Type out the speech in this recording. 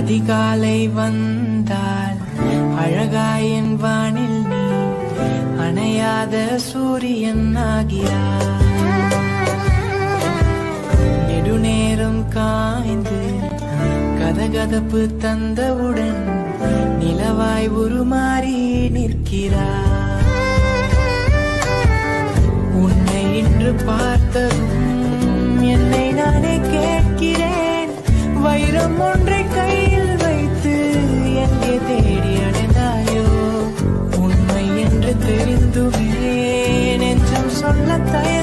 அதிகாலை வந்தால் அழகாயின் வானில் நீ அணையாத சூரியன் ஆகிறாய். நெடுநேரம் காய்ந்து கதகதப்பு தந்தவுடன் நிலவாய் உருமாறி நிற்கிறாய். உன்னை இன்று பார்த்ததும் என்னை நானே கேட்கிறேன், வைரம் ஒன்றை கையில் வைத்து எங்கே தேடி அடைந்தாயோ? உண்மை என்று தெரிந்துமே நெஞ்சம் சொல்ல